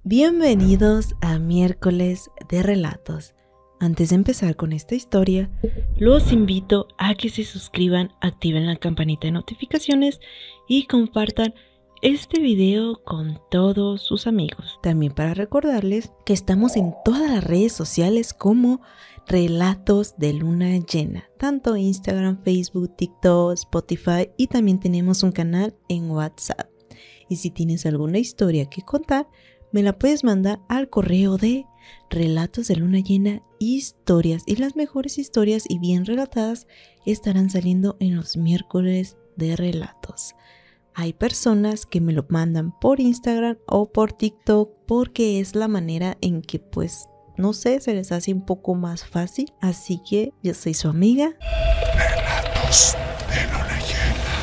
Bienvenidos a Miércoles de Relatos. Antes de empezar con esta historia, los invito a que se suscriban, activen la campanita de notificaciones y compartan este video con todos sus amigos. También para recordarles que estamos en todas las redes sociales como Relatos de Luna Llena, tanto Instagram, Facebook, TikTok, Spotify, y también tenemos un canal en WhatsApp. Y si tienes alguna historia que contar, me la puedes mandar al correo de Relatos de Luna Llena Historias, y las mejores historias y bien relatadas estarán saliendo en los miércoles de relatos. Hay personas que me lo mandan por Instagram o por TikTok porque es la manera en que no sé, se les hace un poco más fácil. Así que yo soy su amiga Relatos de Luna Llena.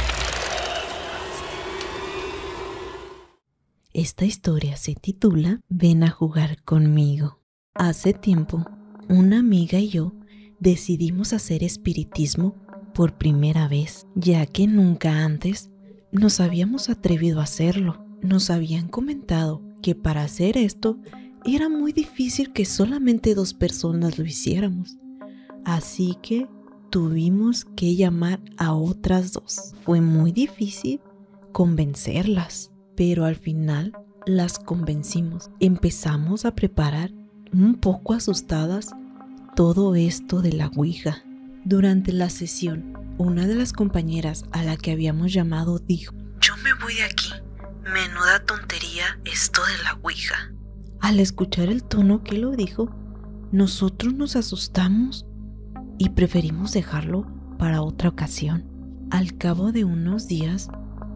Esta historia se titula Ven a jugar conmigo. Hace tiempo, una amiga y yo decidimos hacer espiritismo por primera vez, ya que nunca antes nos habíamos atrevido a hacerlo. Nos habían comentado que para hacer esto era muy difícil que solamente 2 personas lo hiciéramos. Así que tuvimos que llamar a otras 2. Fue muy difícil convencerlas, pero al final las convencimos. Empezamos a preparar, un poco asustadas, todo esto de la Ouija. Durante la sesión, una de las compañeras a la que habíamos llamado dijo: "Yo me voy de aquí, menuda tontería esto de la Ouija". Al escuchar el tono que lo dijo, nosotros nos asustamos y preferimos dejarlo para otra ocasión. Al cabo de unos días,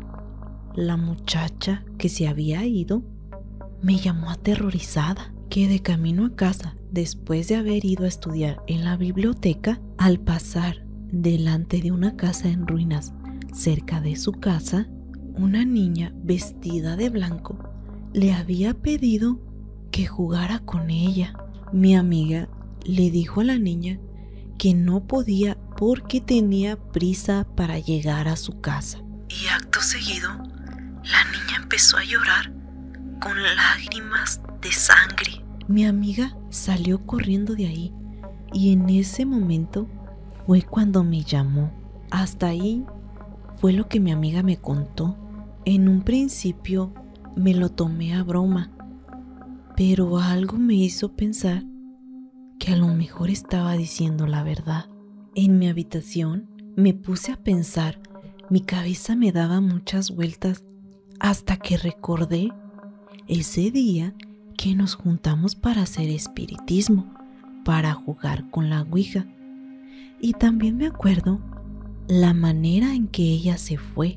la muchacha que se había ido me llamó aterrorizada, que de camino a casa, después de haber ido a estudiar en la biblioteca, al pasar delante de una casa en ruinas cerca de su casa, una niña vestida de blanco le había pedido que jugara con ella. Mi amiga le dijo a la niña que no podía porque tenía prisa para llegar a su casa. Y acto seguido, la niña empezó a llorar con lágrimas de sangre. Mi amiga salió corriendo de ahí y en ese momento fue cuando me llamó. Hasta ahí fue lo que mi amiga me contó. En un principio me lo tomé a broma, pero algo me hizo pensar que a lo mejor estaba diciendo la verdad. En mi habitación me puse a pensar. Mi cabeza me daba muchas vueltas hasta que recordé ese día que nos juntamos para hacer espiritismo, para jugar con la Ouija. Y también me acuerdo la manera en que ella se fue,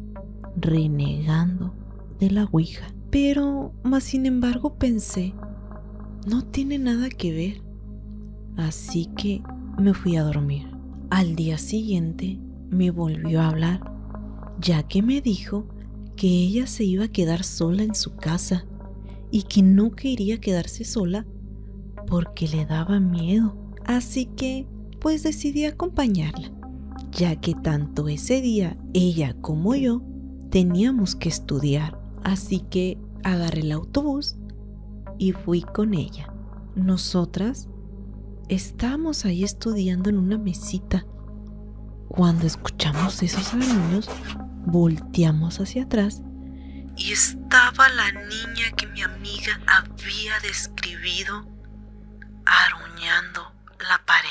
renegando de la Ouija. Pero, sin embargo, pensé, no tiene nada que ver. Así que me fui a dormir. Al día siguiente me volvió a hablar, ya que me dijo que ella se iba a quedar sola en su casa y que no quería quedarse sola porque le daba miedo. Así que decidí acompañarla, ya que tanto ese día ella como yo teníamos que estudiar. Así que agarré el autobús y fui con ella. Nosotras estábamos ahí estudiando en una mesita. Cuando escuchamos esos aruños, volteamos hacia atrás y estaba la niña que mi amiga había describido aruñando la pared.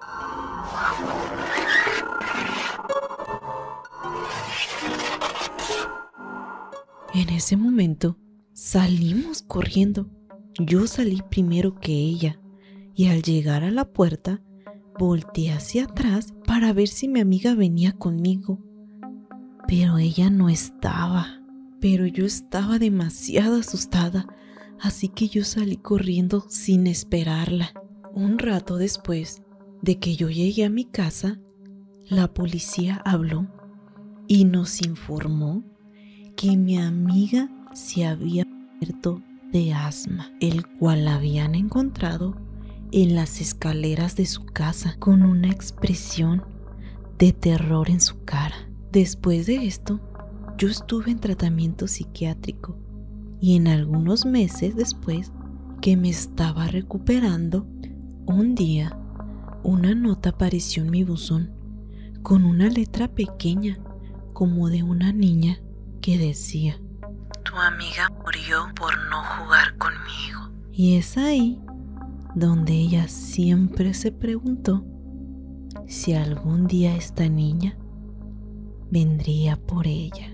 En ese momento salimos corriendo. Yo salí primero que ella y al llegar a la puerta volteé hacia atrás para ver si mi amiga venía conmigo. Pero ella no estaba. Pero yo estaba demasiado asustada, así que yo salí corriendo sin esperarla. Un rato después de que yo llegué a mi casa, la policía habló y nos informó que mi amiga se había muerto de asma, el cual la habían encontrado en las escaleras de su casa con una expresión de terror en su cara. Después de esto, yo estuve en tratamiento psiquiátrico Y en algunos meses después que me estaba recuperando, un día una nota apareció en mi buzón con una letra pequeña como de una niña que decía: tu amiga murió por no jugar conmigo. Y es ahí donde ella siempre se preguntó si algún día esta niña vendría por ella.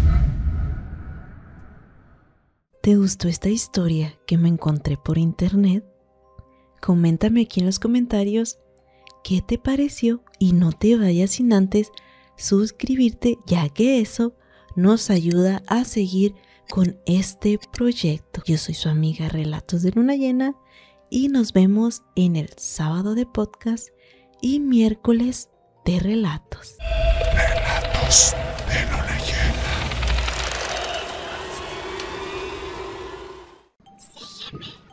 ¿Te gustó esta historia que me encontré por internet? Coméntame aquí en los comentarios qué te pareció y no te vayas sin antes suscribirte, ya que eso nos ayuda a seguir con este proyecto. Yo soy su amiga Relatos de Luna Llena y nos vemos en el sábado de podcast y miércoles de relatos. Relatos de Luna Llena. Sígueme.